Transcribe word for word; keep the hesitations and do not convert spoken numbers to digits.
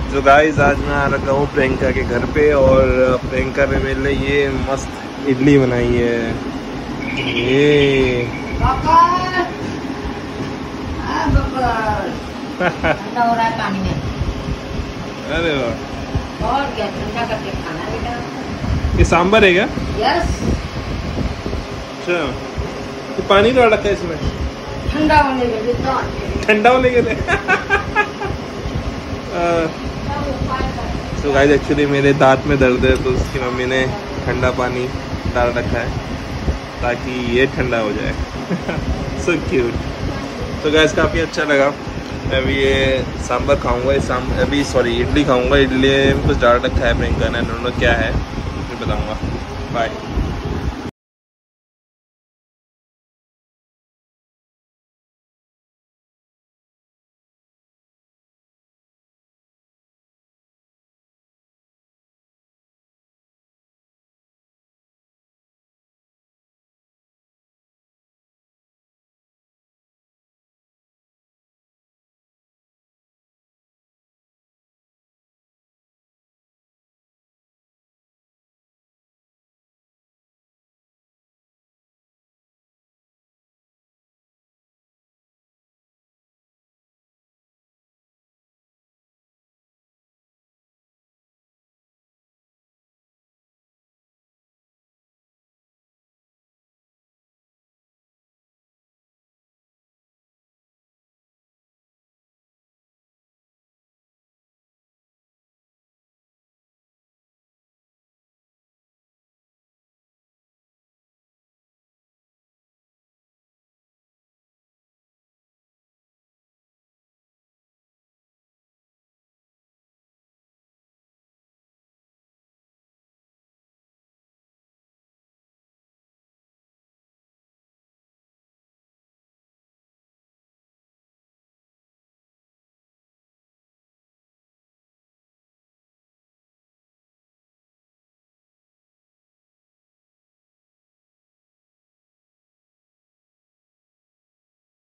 तो गाइस आज मैं आ रखा हूँ प्रियंका के घर पे और प्रियंका ने मेरे लिए ये मस्त इडली बनाई है। ये ठंडा हो रहा है पानी में। अरे वाह, और क्या ठंडा करके खाना बेटा। ये सांभर है क्या? यस। अच्छा, ये पानी डाल रखा है इसमें ठंडा होने के लिए। ठंडा होने के लिए। तो गाइस एक्चुअली मेरे दांत में दर्द है तो उसकी मम्मी ने ठंडा पानी डाल रखा है ताकि ये ठंडा हो जाए। So cute. तो गाइस काफ़ी अच्छा लगा। मैं अभी ये सांभर खाऊंगा, ये सांभर अभी सॉरी इडली खाऊंगा। इडली में कुछ डाल रखा है प्रियंका ने, दोनों क्या है मैं बताऊंगा। बाय।